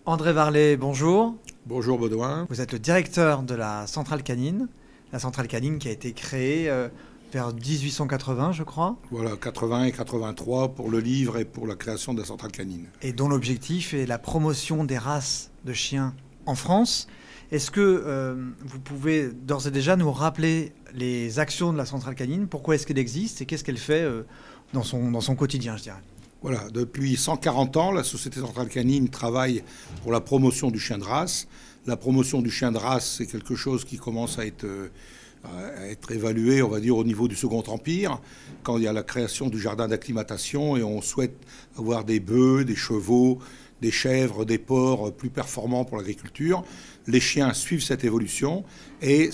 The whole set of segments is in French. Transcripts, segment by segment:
André Varlet, bonjour. Bonjour Baudouin. Vous êtes le directeur de la centrale canine. La centrale canine qui a été créée vers 1880, je crois. Voilà, 80 et 83 pour le livre et pour la création de la centrale canine. Et dont l'objectif est la promotion des races de chiens en France. Est-ce que vous pouvez d'ores et déjà nous rappeler les actions de la centrale canine? Pourquoi est-ce qu'elle existe et qu'est-ce qu'elle fait dans son quotidien, je dirais? Voilà, depuis 140 ans, la Société centrale canine travaille pour la promotion du chien de race. La promotion du chien de race, c'est quelque chose qui commence à être évalué, on va dire, au niveau du Second Empire, quand il y a la création du jardin d'acclimatation et on souhaite avoir des bœufs, des chevaux, des chèvres, des porcs plus performants pour l'agriculture. Les chiens suivent cette évolution et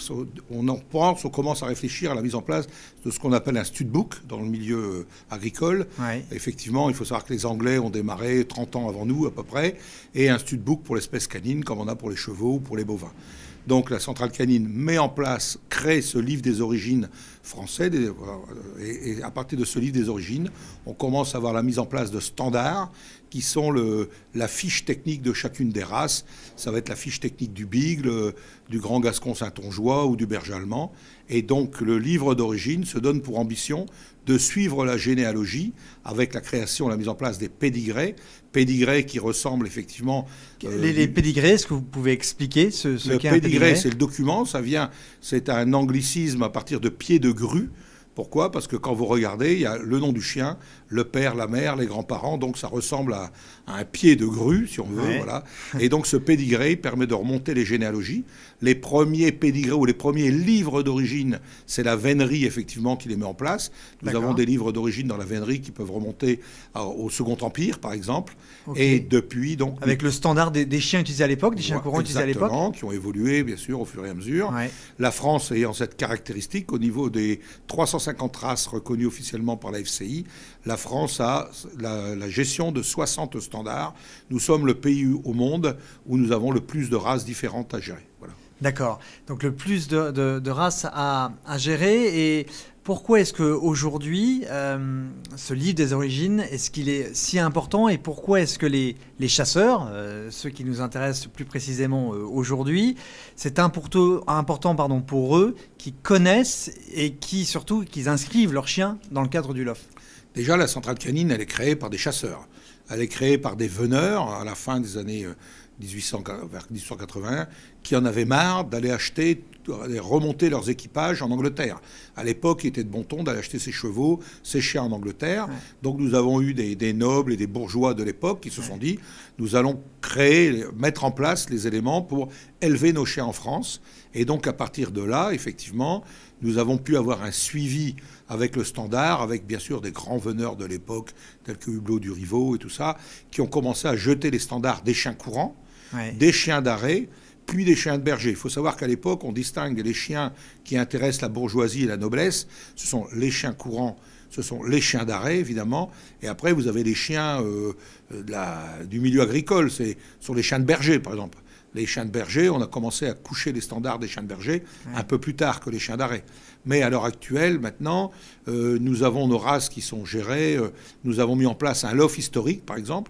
on commence à réfléchir à la mise en place de ce qu'on appelle un studbook dans le milieu agricole. Ouais. Effectivement, il faut savoir que les Anglais ont démarré 30 ans avant nous à peu près, et un studbook pour l'espèce canine comme on a pour les chevaux ou pour les bovins. Donc la centrale canine met en place, crée ce livre des origines français, et à partir de ce livre des origines, on commence à avoir la mise en place de standards qui sont la fiche technique de chacune des races. Ça va être la fiche technique du Beagle, du Grand Gascon Saintongeois ou du Berger allemand. Et donc le livre d'origine se donne pour ambition de suivre la généalogie avec la création, la mise en place des pédigrés qui ressemblent effectivement... Les pédigrés, est-ce que vous pouvez expliquer ce qu'est un pédigré? Le pédigré, c'est le document, c'est un anglicisme à partir de pied de grue. Pourquoi? Parce que quand vous regardez, il y a le nom du chien, le père, la mère, les grands-parents, donc ça ressemble à un pied de grue, si on veut, ouais. Voilà. Et donc ce pédigré permet de remonter les généalogies. Les premiers pédigrés ou les premiers livres d'origine, c'est la vénerie, effectivement, qui les met en place. Nous avons des livres d'origine dans la vénerie qui peuvent remonter au Second Empire, par exemple. Okay. Et depuis, donc... Avec le standard des chiens utilisés à l'époque, des chiens courants utilisés à l'époque. Exactement, qui ont évolué, bien sûr, au fur et à mesure. Ouais. La France ayant cette caractéristique, au niveau des 350 races reconnues officiellement par la FCI, la France a la gestion de 60 standards. Nous sommes le pays au monde où nous avons le plus de races différentes à gérer. Voilà. D'accord. Donc le plus de races à gérer. Et pourquoi est-ce qu'aujourd'hui, ce livre des origines, est-ce qu'il est si important? Et pourquoi est-ce que les chasseurs, ceux qui nous intéressent plus précisément aujourd'hui, c'est important pour eux, qui connaissent et qui surtout qu'ils inscrivent leurs chiens dans le cadre du LOF? Déjà, la centrale canine, elle est créée par des chasseurs. Elle est créée par des veneurs à la fin des années 1880, qui en avaient marre d'aller remonter leurs équipages en Angleterre. À l'époque, il était de bon ton d'aller acheter ses chevaux, ses chiens en Angleterre. Ouais. Donc nous avons eu des nobles et des bourgeois de l'époque qui se sont dit, nous allons mettre en place les éléments pour élever nos chiens en France. Et donc à partir de là, effectivement, nous avons pu avoir un suivi avec le standard, avec bien sûr des grands veneurs de l'époque, tels que Hublot du Rivaux et tout ça, qui ont commencé à jeter les standards des chiens courants, des chiens d'arrêt, puis des chiens de berger. Il faut savoir qu'à l'époque, on distingue les chiens qui intéressent la bourgeoisie et la noblesse. Ce sont les chiens courants, ce sont les chiens d'arrêt, évidemment. Et après, vous avez les chiens du milieu agricole. Ce sont les chiens de berger, par exemple. Les chiens de berger, on a commencé à coucher les standards des chiens de berger un peu plus tard que les chiens d'arrêt. Mais à l'heure actuelle, maintenant, nous avons nos races qui sont gérées. Nous avons mis en place un LOF historique, par exemple.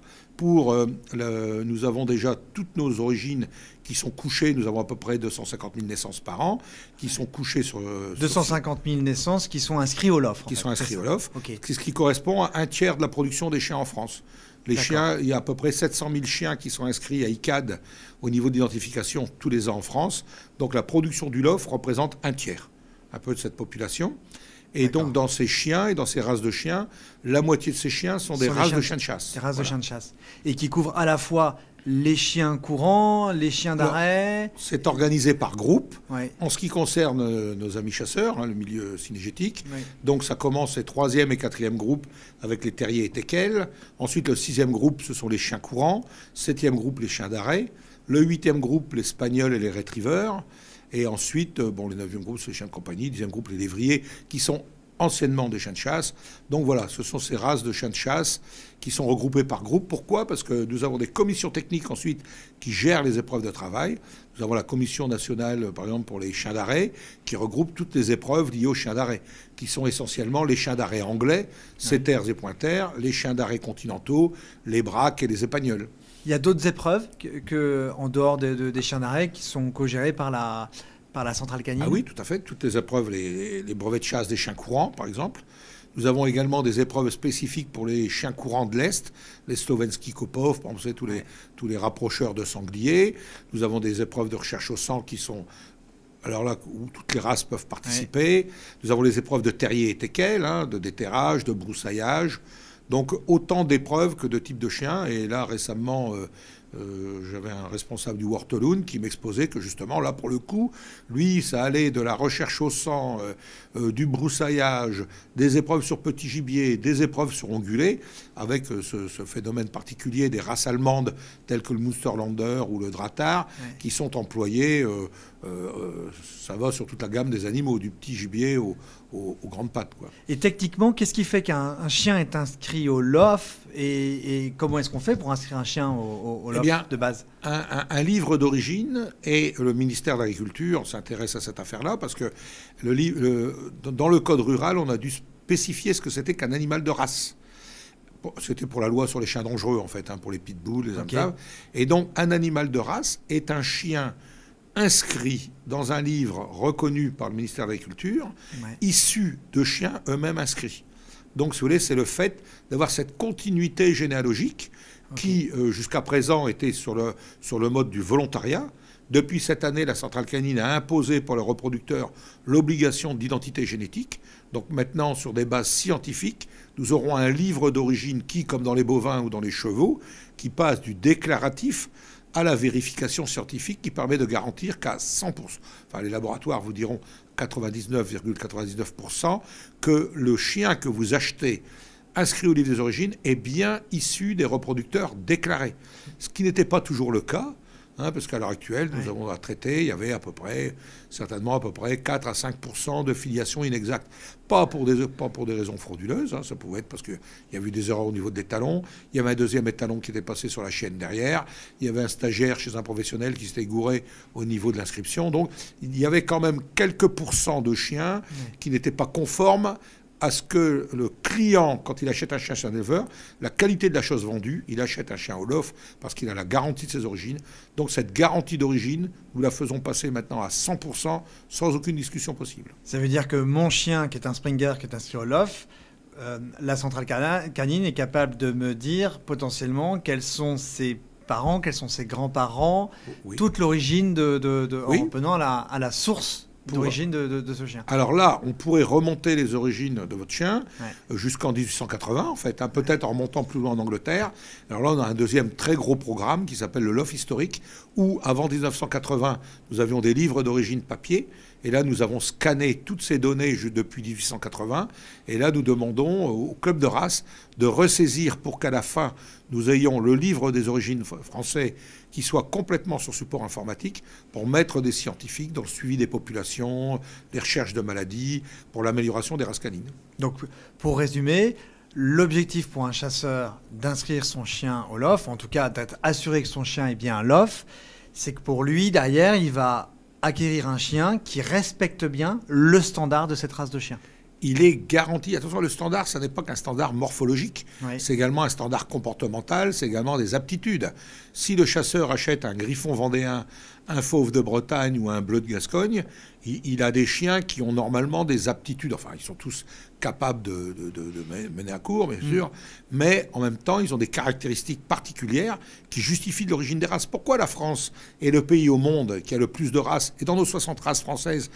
Nous avons déjà toutes nos origines qui sont couchées. Nous avons à peu près 250 000 naissances par an qui sont couchées sur... 250 000 naissances qui sont inscrites au LOF. Qui sont inscrites au LOF. Okay. C'est ce qui correspond à un tiers de la production des chiens en France. Les chiens, il y a à peu près 700 000 chiens qui sont inscrits à ICAD au niveau d'identification tous les ans en France. Donc la production du LOF représente un tiers, un peu de cette population. Et donc dans ces chiens et dans ces races de chiens, la moitié de ces chiens sont des races de chiens de chasse. Des races de chiens de chasse. Et qui couvrent à la fois les chiens courants, les chiens d'arrêt. C'est organisé par groupe. Ouais. En ce qui concerne nos amis chasseurs, le milieu cynégétique, donc ça commence les 3e et 4e groupes avec les terriers et teckels. Ensuite, le 6e groupe, ce sont les chiens courants. 7e groupe, les chiens d'arrêt. Le 8e groupe, les spagnols et les retrievers. Et ensuite, les 9e groupe, c'est les chiens de compagnie. 10e groupe, les lévriers, qui sont anciennement des chiens de chasse. Donc voilà, ce sont ces races de chiens de chasse qui sont regroupées par groupe. Pourquoi? Parce que nous avons des commissions techniques ensuite qui gèrent les épreuves de travail. Nous avons la commission nationale, par exemple, pour les chiens d'arrêt, qui regroupe toutes les épreuves liées aux chiens d'arrêt, qui sont essentiellement les chiens d'arrêt anglais, setters et pointers, les chiens d'arrêt continentaux, les braques et les épagnols. Il y a d'autres épreuves en dehors des chiens d'arrêt qui sont co-gérées par la centrale canine? Ah oui, tout à fait. Toutes les épreuves, les brevets de chasse des chiens courants, par exemple. Nous avons également des épreuves spécifiques pour les chiens courants de l'Est, les Slovensky Kopov, par exemple, tous les rapprocheurs de sangliers. Nous avons des épreuves de recherche au sang qui sont, alors là, où toutes les races peuvent participer. Ouais. Nous avons les épreuves de terrier et teckel, de déterrage, de broussaillage. Donc autant d'épreuves que de types de chiens. Et là, récemment, j'avais un responsable du Wortelhound qui m'exposait que justement, là, pour le coup, lui, ça allait de la recherche au sang, du broussaillage, des épreuves sur petit gibier, des épreuves sur ongulés, avec ce phénomène particulier des races allemandes telles que le Münsterländer ou le Drahthaar, qui sont employés, ça va sur toute la gamme des animaux, du petit gibier aux grandes pattes, quoi. Et techniquement, qu'est-ce qui fait qu'un chien est inscrit au LOF et comment est-ce qu'on fait pour inscrire un chien au LOF de base? Un livre d'origine, et le ministère de l'Agriculture s'intéresse à cette affaire-là parce que dans le code rural, on a dû spécifier ce que c'était qu'un animal de race. C'était pour la loi sur les chiens dangereux, en fait, pour les pitbulls, les amstaves. Et donc, un animal de race est un chien inscrit dans un livre reconnu par le ministère de l'Agriculture, issu de chiens eux-mêmes inscrits. Donc, si vous voulez, c'est le fait d'avoir cette continuité généalogique qui, jusqu'à présent, était sur le mode du volontariat. Depuis cette année, la centrale canine a imposé pour les reproducteurs l'obligation d'identité génétique. Donc maintenant, sur des bases scientifiques, nous aurons un livre d'origine qui, comme dans les bovins ou dans les chevaux, qui passe du déclaratif à la vérification scientifique qui permet de garantir qu'à 100%, enfin les laboratoires vous diront 99,99%, que le chien que vous achetez inscrit au livre des origines est bien issu des reproducteurs déclarés. Ce qui n'était pas toujours le cas. Parce qu'à l'heure actuelle, nous avons à traiter, il y avait certainement à peu près 4 à 5% de filiation inexacte. Pas pour des raisons frauduleuses, ça pouvait être parce qu'il y avait eu des erreurs au niveau des talons, il y avait un deuxième étalon qui était passé sur la chaîne derrière, il y avait un stagiaire chez un professionnel qui s'était gouré au niveau de l'inscription. Donc il y avait quand même quelques pourcents de chiens qui n'étaient pas conformes à ce que le client, quand il achète un chien chez un éleveur, la qualité de la chose vendue, il achète un chien au LOF parce qu'il a la garantie de ses origines. Donc cette garantie d'origine, nous la faisons passer maintenant à 100% sans aucune discussion possible. Ça veut dire que mon chien, qui est un Springer, qui est inscrit au LOF, la centrale canine est capable de me dire potentiellement quels sont ses parents, quels sont ses grands-parents, toute l'origine en venant à la source d'origine de ce chien. Alors là, on pourrait remonter les origines de votre chien jusqu'en 1880, en fait, peut-être en remontant plus loin en Angleterre. Alors là, on a un deuxième très gros programme qui s'appelle le LOF historique, où avant 1980, nous avions des livres d'origine papier. Et là, nous avons scanné toutes ces données depuis 1880. Et là, nous demandons au club de race de ressaisir pour qu'à la fin, nous ayons le livre des origines français qui soit complètement sur support informatique pour mettre des scientifiques dans le suivi des populations, des recherches de maladies, pour l'amélioration des races canines. Donc, pour résumer, l'objectif pour un chasseur d'inscrire son chien au LOF, en tout cas d'être assuré que son chien est bien un LOF, c'est que pour lui, derrière, il va acquérir un chien qui respecte bien le standard de cette race de chien. Il est garanti. Attention, le standard, ça n'est pas qu'un standard morphologique. C'est également un standard comportemental, c'est également des aptitudes. Si le chasseur achète un griffon vendéen, un fauve de Bretagne ou un bleu de Gascogne, il a des chiens qui ont normalement des aptitudes. Enfin, ils sont tous capables de mener à court, bien sûr, mais en même temps, ils ont des caractéristiques particulières qui justifient de l'origine des races. Pourquoi la France est le pays au monde qui a le plus de races? Et dans nos 60 races françaises,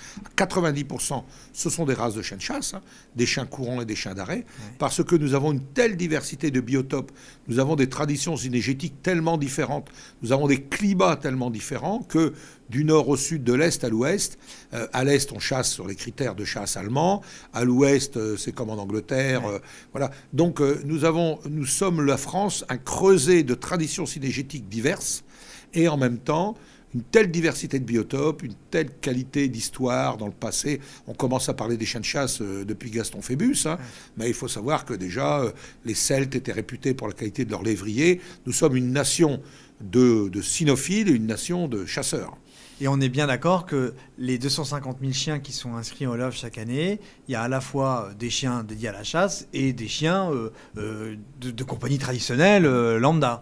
90%, ce sont des races de chiens de chasse, des chiens courants et des chiens d'arrêt, parce que nous avons une telle diversité de biotopes, nous avons des traditions synégétiques tellement différentes, nous avons des climats tellement différents que du nord au sud, de l'est à l'ouest. À l'est, on chasse sur les critères de chasse allemands. À l'ouest, c'est comme en Angleterre. Voilà. Donc, nous sommes, la France, un creuset de traditions synégétiques diverses et en même temps, une telle diversité de biotopes, une telle qualité d'histoire dans le passé. On commence à parler des chiens de chasse depuis Gaston Phébus, mais il faut savoir que déjà, les Celtes étaient réputés pour la qualité de leurs lévriers. Nous sommes une nation de cynophiles et une nation de chasseurs. Et on est bien d'accord que les 250 000 chiens qui sont inscrits au LOF chaque année, il y a à la fois des chiens dédiés à la chasse et des chiens de compagnie traditionnelle, lambda.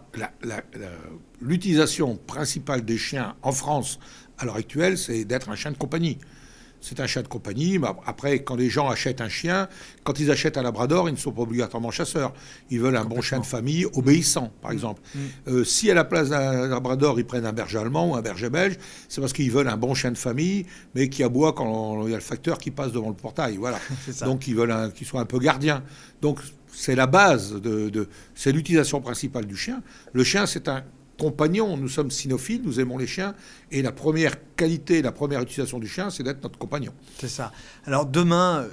L'utilisation principale des chiens en France à l'heure actuelle, c'est d'être un chien de compagnie. C'est un chien de compagnie. Mais après, quand les gens achètent un chien, quand ils achètent un labrador, ils ne sont pas obligatoirement chasseurs. Ils veulent un bon chien de famille obéissant, par exemple. Si à la place d'un labrador, ils prennent un berger allemand ou un berger belge, c'est parce qu'ils veulent un bon chien de famille, mais qui aboie quand il y a le facteur qui passe devant le portail. Voilà. Donc ils veulent qu'il soit un peu gardien. Donc c'est la base, c'est l'utilisation principale du chien. Le chien, c'est un compagnon. Nous sommes cynophiles, nous aimons les chiens, et la première qualité, la première utilisation du chien, c'est d'être notre compagnon. C'est ça. Alors demain,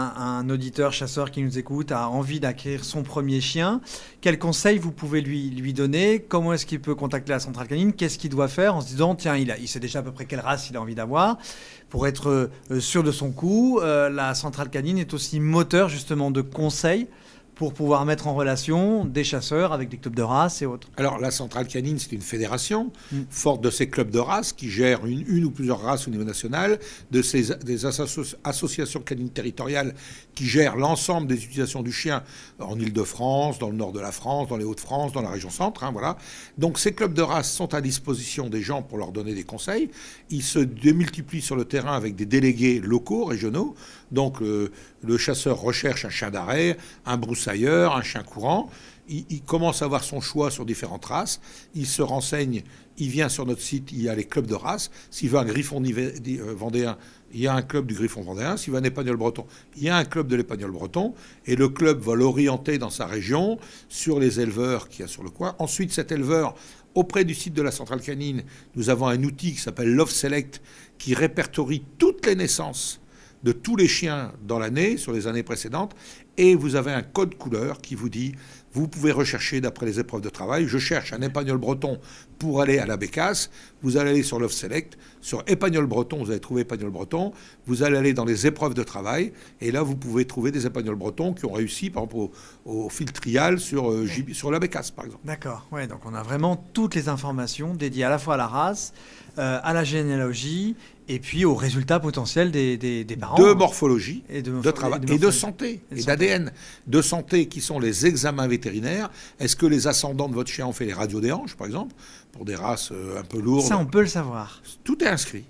un auditeur chasseur qui nous écoute a envie d'acquérir son premier chien. Quels conseils vous pouvez lui donner? Comment est-ce qu'il peut contacter la centrale canine? Qu'est-ce qu'il doit faire en se disant, tiens, il sait déjà à peu près quelle race il a envie d'avoir? Pour être sûr de son coup, la centrale canine est aussi moteur justement de conseils pour pouvoir mettre en relation des chasseurs avec des clubs de race et autres. Alors, la centrale canine, c'est une fédération forte de ces clubs de race qui gèrent une ou plusieurs races au niveau national, des associations canines territoriales qui gèrent l'ensemble des utilisations du chien en Île-de-France, dans le nord de la France, dans les Hauts-de-France, dans la région centre. Voilà. Donc, ces clubs de race sont à disposition des gens pour leur donner des conseils. Ils se démultiplient sur le terrain avec des délégués locaux, régionaux. Donc, le chasseur recherche un chien d'arrêt, un broussailleur, un chien courant. Il commence à avoir son choix sur différentes races. Il se renseigne. Il vient sur notre site. Il y a les clubs de race. S'il veut un griffon vendéen, il y a un club du griffon vendéen. S'il veut un épagnol breton, il y a un club de l'épagnol breton. Et le club va l'orienter dans sa région sur les éleveurs qu'il y a sur le coin. Ensuite, cet éleveur, auprès du site de la centrale canine, nous avons un outil qui s'appelle Love Select qui répertorie toutes les naissances de tous les chiens dans l'année, sur les années précédentes, et vous avez un code couleur qui vous dit, vous pouvez rechercher d'après les épreuves de travail, je cherche un épagnol breton pour aller à la bécasse, vous allez aller sur Love Select, sur épagnol breton, vous allez trouver épagnol breton, vous allez aller dans les épreuves de travail, et là vous pouvez trouver des épagnols bretons qui ont réussi, par exemple, au fil trial sur la bécasse, par exemple. D'accord, ouais, donc on a vraiment toutes les informations dédiées à la fois à la race, à la généalogie, et puis aux résultats potentiels des parents. De morphologie, de travail, et de santé, et d'ADN. De santé qui sont les examens vétérinaires. Est-ce que les ascendants de votre chien ont fait les radios des hanches, par exemple, pour des races un peu lourdes? Ça, on peut le savoir. Tout est inscrit.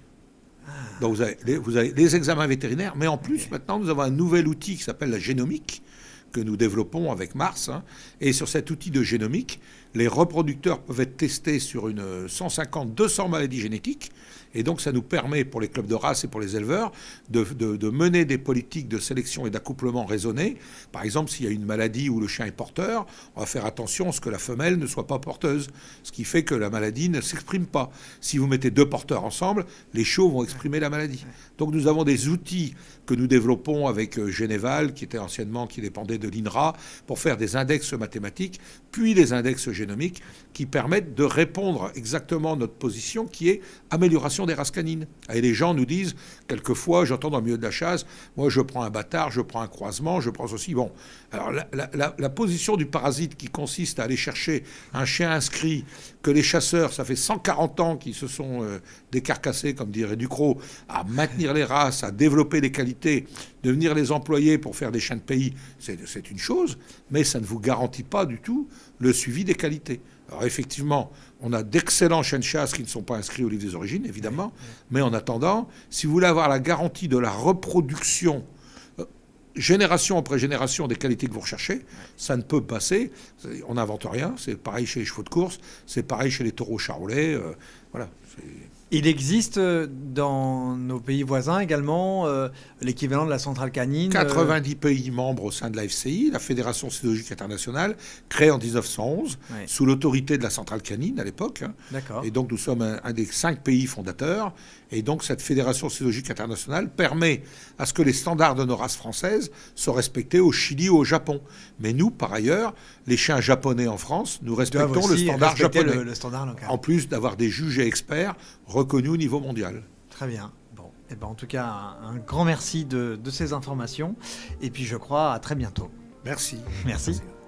Donc vous avez les examens vétérinaires, mais en plus, maintenant, nous avons un nouvel outil qui s'appelle la génomique, que nous développons avec Mars. Et sur cet outil de génomique, les reproducteurs peuvent être testés sur 150-200 maladies génétiques. Et donc, ça nous permet, pour les clubs de race et pour les éleveurs, de mener des politiques de sélection et d'accouplement raisonnées. Par exemple, s'il y a une maladie où le chien est porteur, on va faire attention à ce que la femelle ne soit pas porteuse, ce qui fait que la maladie ne s'exprime pas. Si vous mettez deux porteurs ensemble, les chiots vont exprimer la maladie. Donc, nous avons des outils que nous développons avec Généval, qui dépendait de l'INRA, pour faire des index mathématiques, puis des index génomiques, qui permettent de répondre exactement à notre position, qui est amélioration des races canines. Et les gens nous disent, quelquefois, j'entends dans le milieu de la chasse, moi je prends un bâtard, je prends un croisement, je prends ceci. Bon, alors la position du parasite qui consiste à aller chercher un chien inscrit, que les chasseurs, ça fait 140 ans qu'ils se sont décarcassés, comme dirait Ducrot, à maintenir les races, à développer les qualités, de venir les employer pour faire des chiens de pays, c'est une chose, mais ça ne vous garantit pas du tout le suivi des qualités. Alors effectivement, on a d'excellents chiens de chasse qui ne sont pas inscrits au livre des origines, évidemment, mais en attendant, si vous voulez avoir la garantie de la reproduction génération après génération des qualités que vous recherchez, ça ne peut passer. On n'invente rien. C'est pareil chez les chevaux de course, c'est pareil chez les taureaux charolais. Voilà. Il existe dans nos pays voisins également l'équivalent de la centrale canine. 90 pays membres au sein de la FCI, la Fédération cynologique internationale, créée en 1911, sous l'autorité de la centrale canine à l'époque. D'accord. Et donc nous sommes un des 5 pays fondateurs. Et donc cette Fédération cynologique internationale permet à ce que les standards de nos races françaises soient respectés au Chili ou au Japon. Mais nous, par ailleurs, les chiens japonais en France, nous respectons le standard japonais. Le standard local. En plus d'avoir des juges et experts reconnus au niveau mondial. Très bien. Bon, et ben en tout cas, un grand merci de ces informations. Et puis je crois à très bientôt. Merci. Merci.